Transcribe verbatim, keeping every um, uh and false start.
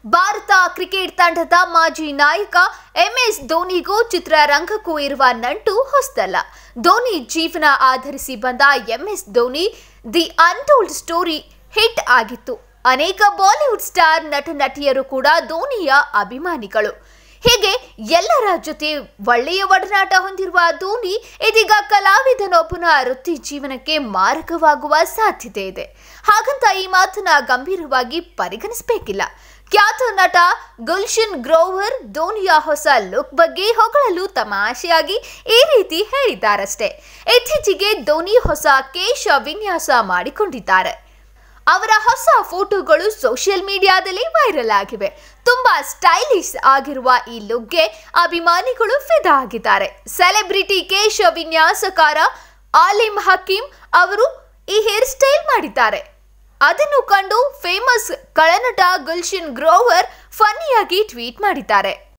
Bharat cricket ತಂಡದ ಮಾಜಿ ನಾಯಕ ಎಂಎಸ್ ಧೋನಿಗೂ ಚಿತ್ರರಂಗಕ್ಕೂ ಇರುವ ನಂಟು ಹೊಸದಲ್ಲ. ಧೋನಿ ಜೀವನ ಆಧರಿಸಿ ಬಂದ MS Dhoni the untold story hit ಆಗಿತ್ತು. ಅನೇಕ ಬಾಲಿವುಡ್ ಸ್ಟಾರ್ ನಟ ನಟಿಯರು ಕೂಡ ಧೋನಿಯ ಅಭಿಮಾನಿಗಳು. ಹೀಗೆ ಎಲ್ಲರ ಜೊತೆ ಒಳ್ಳೆಯ ಒಡನಾಟ ಹೊಂದಿರುವ ಧೋನಿ ಇದೀಗ ಕಲಾವಿದನೊಬ್ಬನ ವೃತ್ತಿ ಜೀವನಕ್ಕೆ ಮಾರಕವಾಗುವ ಸಾಧ್ಯತೆ ಇದೆ. ಹಾಗಂತ ಈ ಮಾತನ್ನ ಗಂಭೀರವಾಗಿ ಪರಿಗಣಿಸಬೇಕಿಲ್ಲ. ಖ್ಯಾತ ನಟ ಗುಲ್ಶನ್ ಗ್ರೋವರ್ ಧೋನಿಯ ಹೊಸ ಲುಕ್ ಬಗ್ಗೆ ಹೊಗಳಲು ತಮಾಷೆಯಾಗಿ ಈ ರೀತಿ ಹೇಳಿದ್ದಾರಷ್ಟೇ. ಇತ್ತೀಚೆಗೆ ಧೋನಿ ಹೊಸ ಕೇಶ ವಿನ್ಯಾಸ ಮಾಡಿಕೊಂಡಿದ್ದಾರೆ. ಅವರ ಹೊಸ ಫೋಟೋಗಳು ಸೋಷಿಯಲ್ ಮೀಡಿಯಾದಲ್ಲಿ ವೈರಲ್ ಆಗಿವೆ. ತುಂಬಾ ಸ್ಟೈಲಿಶ್ ಆಗಿರುವ ಈ ಲುಕ್ಗೆ ಅಭಿಮಾನಿಗಳು ಫಿದಾ ಆಗಿದ್ದಾರೆ. ಸೆಲೆಬ್ರಿಟಿ ಕೇಶ ವಿನ್ಯಾಸಕಾರ ಆಲಿಮ್ ಹಕೀಂ ಅವರು ಈ ಹೇರ್ ಸ್ಟೈಲ್ ಮಾಡಿದ್ದಾರೆ. ಅದನ್ನು ಕಂಡು ಫೇಮಸ್ ಕಳನಟ ಗುಲ್ಶನ್ ಗ್ರೋವರ್ ಫನ್ನಿಯಾಗಿ ಟ್ವೀಟ್ ಮಾಡಿದ್ದಾರೆ.